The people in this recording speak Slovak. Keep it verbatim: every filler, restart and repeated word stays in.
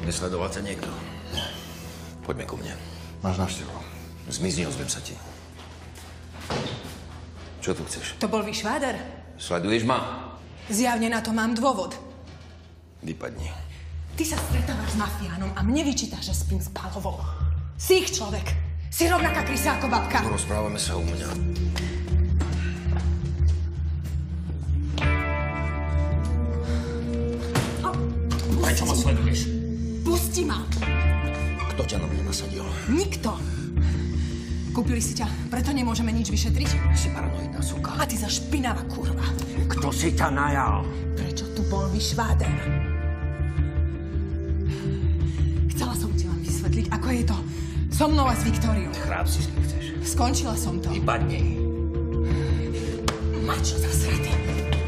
Nesledoval ťa niekto? Poďme ku mne. Máš návštevu. Zmizni, ozvem sa ti. Čo tu chceš? To bol Vyšváder? Sleduješ ma? Zjavne na to mám dôvod. Vypadni. Ty sa stretávaš s mafiánom a mne vyčítaš, že spím s Pálovou. Si ich človek. Si rovnaká krysa ako babka. Rozprávame sa u mňa. Prečo ma sleduješ? Pusti ma. Kto ťa na mňa nasadil? Nikto. Kúpili si ťa, preto nemôžeme nič vyšetriť. Si paranoidná suka. A ty za špinavá kurva. Kto si ťa najal? Prečo tu bol Vyšváder? Chcela som ti len vysvetliť, ako je to so mnou a s Viktóriou. Chráb si s kým chceš. Skončila som to. Vypadni. Mačo zasratý.